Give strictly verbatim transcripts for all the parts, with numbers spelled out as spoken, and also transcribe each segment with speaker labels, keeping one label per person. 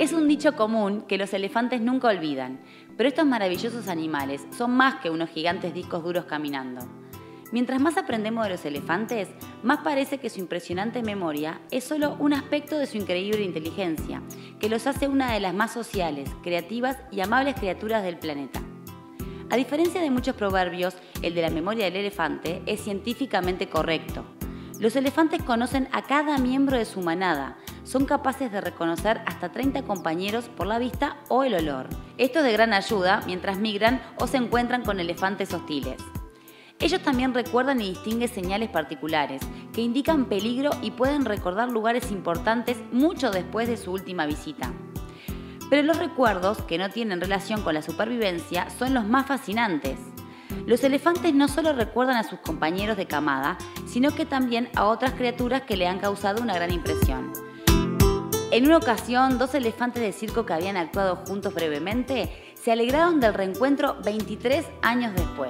Speaker 1: Es un dicho común que los elefantes nunca olvidan, pero estos maravillosos animales son más que unos gigantes discos duros caminando. Mientras más aprendemos de los elefantes, más parece que su impresionante memoria es solo un aspecto de su increíble inteligencia, que los hace una de las más sociales, creativas y amables criaturas del planeta. A diferencia de muchos proverbios, el de la memoria del elefante es científicamente correcto. Los elefantes conocen a cada miembro de su manada, son capaces de reconocer hasta treinta compañeros por la vista o el olor. Esto es de gran ayuda mientras migran o se encuentran con elefantes hostiles. Ellos también recuerdan y distinguen señales particulares que indican peligro y pueden recordar lugares importantes mucho después de su última visita. Pero los recuerdos, que no tienen relación con la supervivencia, son los más fascinantes. Los elefantes no solo recuerdan a sus compañeros de camada, sino que también a otras criaturas que le han causado una gran impresión. En una ocasión, dos elefantes de circo que habían actuado juntos brevemente se alegraron del reencuentro veintitrés años después.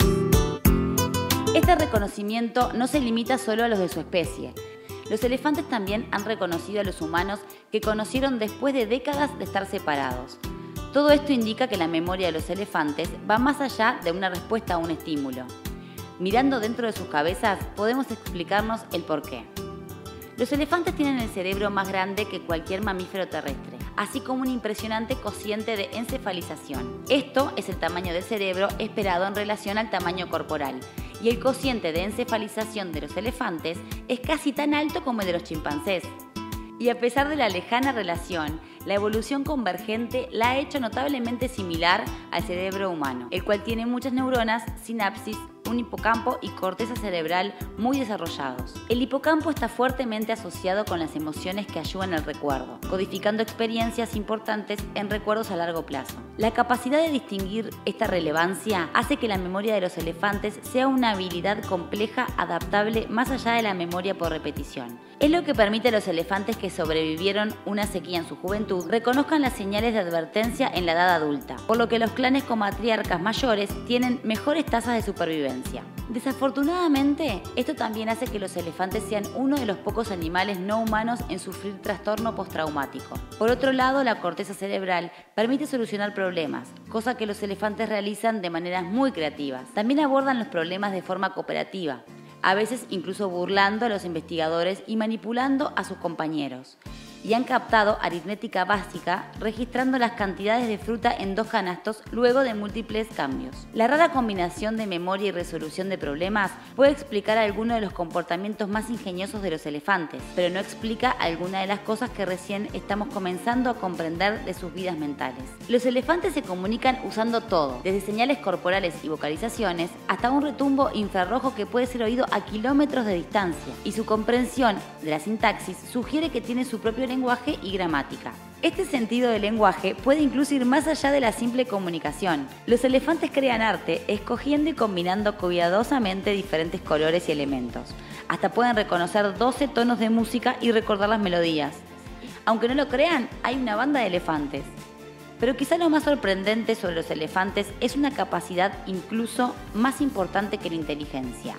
Speaker 1: Este reconocimiento no se limita solo a los de su especie. Los elefantes también han reconocido a los humanos que conocieron después de décadas de estar separados. Todo esto indica que la memoria de los elefantes va más allá de una respuesta a un estímulo. Mirando dentro de sus cabezas, podemos explicarnos el porqué. Los elefantes tienen el cerebro más grande que cualquier mamífero terrestre, así como un impresionante cociente de encefalización. Esto es el tamaño del cerebro esperado en relación al tamaño corporal, y el cociente de encefalización de los elefantes es casi tan alto como el de los chimpancés. Y a pesar de la lejana relación, la evolución convergente la ha hecho notablemente similar al cerebro humano, el cual tiene muchas neuronas, sinapsis, un hipocampo y corteza cerebral muy desarrollados. El hipocampo está fuertemente asociado con las emociones que ayudan al recuerdo, codificando experiencias importantes en recuerdos a largo plazo. La capacidad de distinguir esta relevancia hace que la memoria de los elefantes sea una habilidad compleja, adaptable más allá de la memoria por repetición. Es lo que permite a los elefantes que sobrevivieron una sequía en su juventud reconozcan las señales de advertencia en la edad adulta, por lo que los clanes con matriarcas mayores tienen mejores tasas de supervivencia. Desafortunadamente, esto también hace que los elefantes sean uno de los pocos animales no humanos en sufrir trastorno postraumático. Por otro lado, la corteza cerebral permite solucionar problemas, cosa que los elefantes realizan de maneras muy creativas. También abordan los problemas de forma cooperativa, a veces incluso burlando a los investigadores y manipulando a sus compañeros. Y han captado aritmética básica registrando las cantidades de fruta en dos canastos luego de múltiples cambios. La rara combinación de memoria y resolución de problemas puede explicar algunos de los comportamientos más ingeniosos de los elefantes, pero no explica alguna de las cosas que recién estamos comenzando a comprender de sus vidas mentales. Los elefantes se comunican usando todo, desde señales corporales y vocalizaciones hasta un retumbo infrarrojo que puede ser oído a kilómetros de distancia, y su comprensión de la sintaxis sugiere que tiene su propio lenguaje y gramática. Este sentido del lenguaje puede incluso ir más allá de la simple comunicación. Los elefantes crean arte escogiendo y combinando cuidadosamente diferentes colores y elementos. Hasta pueden reconocer doce tonos de música y recordar las melodías. Aunque no lo crean, hay una banda de elefantes. Pero quizá lo más sorprendente sobre los elefantes es una capacidad incluso más importante que la inteligencia: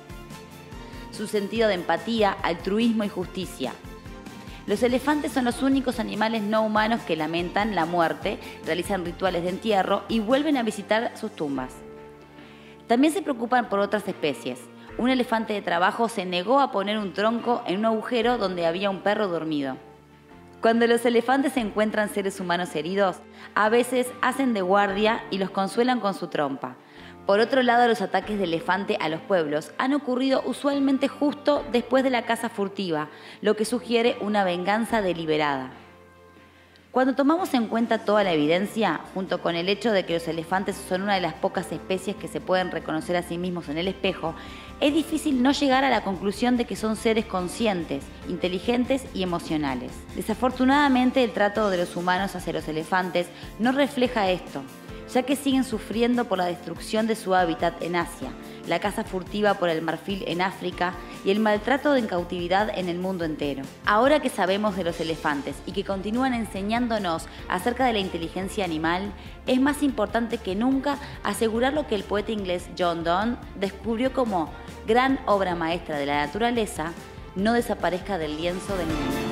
Speaker 1: su sentido de empatía, altruismo y justicia. Los elefantes son los únicos animales no humanos que lamentan la muerte, realizan rituales de entierro y vuelven a visitar sus tumbas. También se preocupan por otras especies. Un elefante de trabajo se negó a poner un tronco en un agujero donde había un perro dormido. Cuando los elefantes encuentran seres humanos heridos, a veces hacen de guardia y los consuelan con su trompa. Por otro lado, los ataques de elefante a los pueblos han ocurrido usualmente justo después de la caza furtiva, lo que sugiere una venganza deliberada. Cuando tomamos en cuenta toda la evidencia, junto con el hecho de que los elefantes son una de las pocas especies que se pueden reconocer a sí mismos en el espejo, es difícil no llegar a la conclusión de que son seres conscientes, inteligentes y emocionales. Desafortunadamente, el trato de los humanos hacia los elefantes no refleja esto, ya que siguen sufriendo por la destrucción de su hábitat en Asia, la caza furtiva por el marfil en África y el maltrato en cautividad en el mundo entero. Ahora que sabemos de los elefantes y que continúan enseñándonos acerca de la inteligencia animal, es más importante que nunca asegurar lo que el poeta inglés John Donne descubrió como gran obra maestra de la naturaleza: no desaparezca del lienzo del mundo.